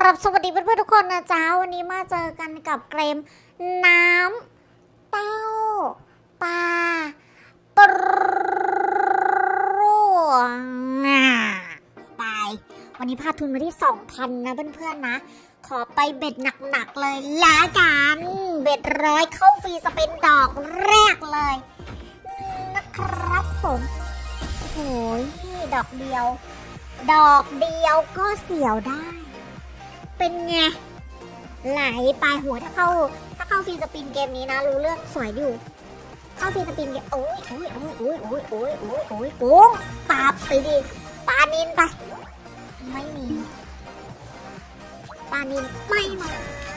รับสวัสดีเพื่อนๆทุกคนนะจ๊ะวันนี้มาเจอกันกับเกมน้ำเต้าปลาปรูไปวันนี้พาทุนมาที่ 2,000 นะเพื่อนๆนะขอไปเบ็ดหนักๆเลยละกันเบ็ด100เข้าฟรีสเปนดอกแรกเลยนะครับผมโอ้ยดอกเดียวก็เสียวได้เป็นไงไหลปลายหัวถ้าเข้าฟรีสปินเกมนี้นะรู้เรื่องสวยอยู่เข้าฟรีสปินเกมโอ้ยกุ้งปาบไปดิปลานินไปไม่มีปลานินไม่มา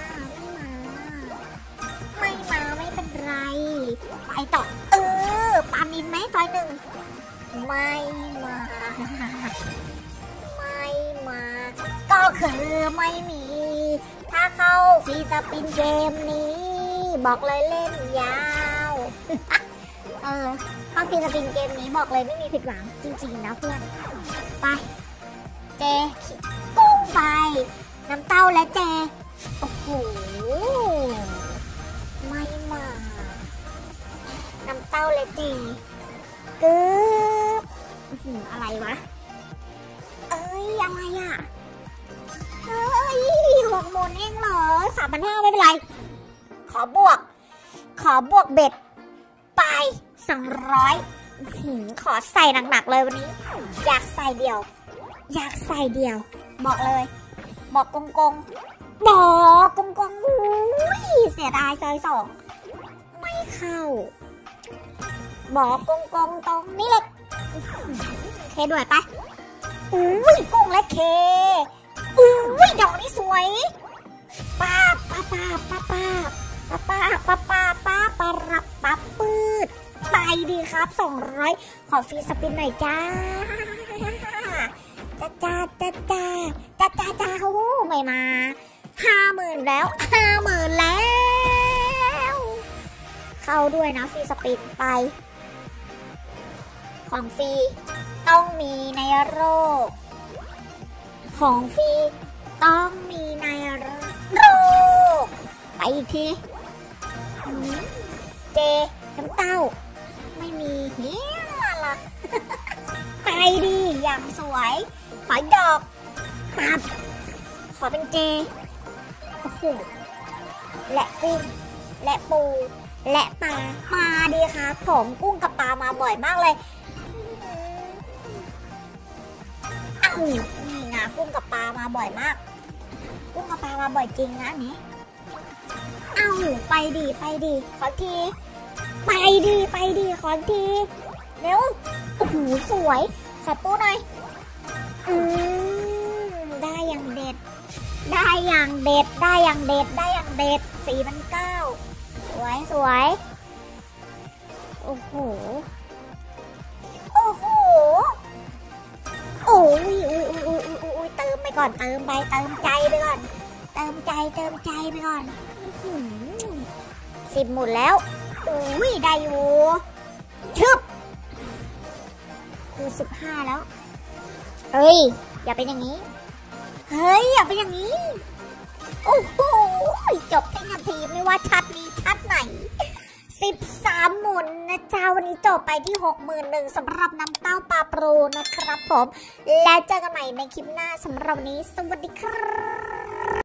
ไม่เป็นไรไปต่อปลานินไหมจอยหนึ่งไม่มาก็คือไม่มีถ้าเข้าฟรีสปินเกมนี้บอกเลยเล่นยาวเข้าฟรีสปินเกมนี้บอกเลยไม่มีผิดหวังจริงๆนะเพื่อนไปเจกุ้งไปน้ำเต้าและเจโอ้โหไม่มาน้ำเต้าและเจกึ๊บอะไรวะอะไรอ่ะ60,000เองเหรอ3,500ไม่เป็นไรขอบวกเบ็ดไป200ขอใส่หนักๆเลยวันนี้อยากใส่เดียวบอกเลยบอกกงอุ้ยเสียดายซอย2ไม่เข้าบอกกงตรงนี้เลยเคด้วยไปอุ้ยกุ้งและเคอุ้ยดอกนี้สวยป้าปืดไปดีครับ200ขอฟรีสปินหน่อยจ้าโอ้ไม่มา50,000แล้วเข้าด้วยนะฟรีสปินไปของฟรีต้องมีในโลกของฟรีต้องมีในโลกไปอีกทีเจน้ำเต้าไม่มีเฮียล่ะไปดีอย่างสวยขอดอกปับขอเป็นเจโอ้โหและกุ้งและปูและปลามาดีครับผมกุ้งกับปลามาบ่อยมากเลยนี่นะกุ้งกับปลามาบ่อยมากกุ้งกับปลามาบ่อยจริงนะนี้ไปดีขอทีไปดีขอทีเร็วโอ้โหสวยขอปูหน่อยได้อย่างเด็ด4,900สวยโอ้โหโอ้ยเติมไปก่อนเติมใจไปก่อน10 หมุนแล้วอุ้ยได้อยู่ชึบคือ15แล้วอย่าเป็นอย่างนี้โอ้โหจบที่นาทีไม่ว่าชัดนี้ชัดไหน13 หมุนนะจ๊ะวันนี้จบไปที่ 61,000สำหรับน้ำเต้าปลาโปรนะครับผมแล้วเจอกันใหม่ในคลิปหน้าสำหรับวันนี้สวัสดีครับ